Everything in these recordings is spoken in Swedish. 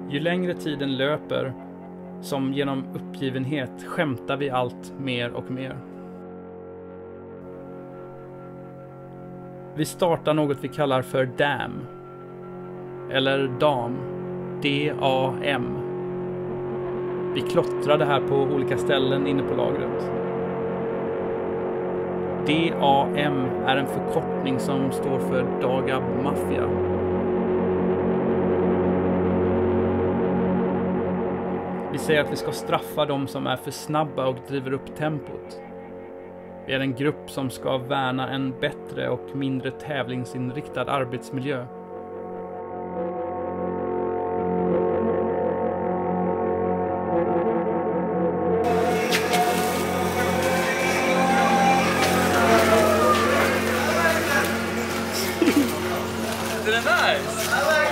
Ju längre tiden löper, som genom uppgivenhet, skämtar vi allt mer och mer. Vi startar något vi kallar för DAM. Eller DAM. D-A-M. Vi klottrar det här på olika ställen inne på lagret. DAM är en förkortning som står för Dagab Mafia. Vi säger att vi ska straffa de som är för snabba och driver upp tempot. Vi är en grupp som ska värna en bättre och mindre tävlingsinriktad arbetsmiljö. Det är nice!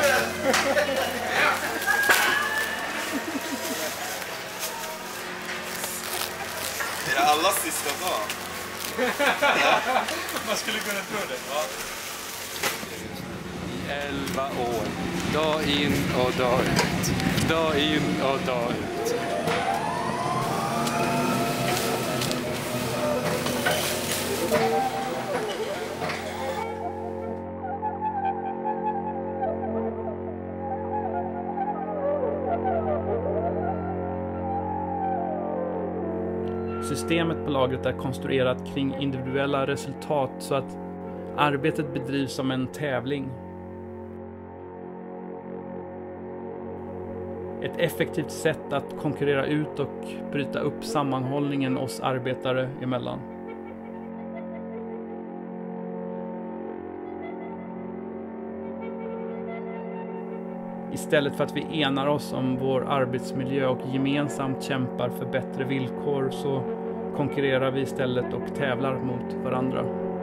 Det är alla sista dag. Man skulle kunna tro det. Ja. I 11 år. Dag in och dag ut. Dag in och dag ut. Systemet på lagret är konstruerat kring individuella resultat så att arbetet bedrivs som en tävling. Ett effektivt sätt att konkurrera ut och bryta upp sammanhållningen oss arbetare emellan. Istället för att vi enar oss om vår arbetsmiljö och gemensamt kämpar för bättre villkor så konkurrerar vi istället och tävlar mot varandra.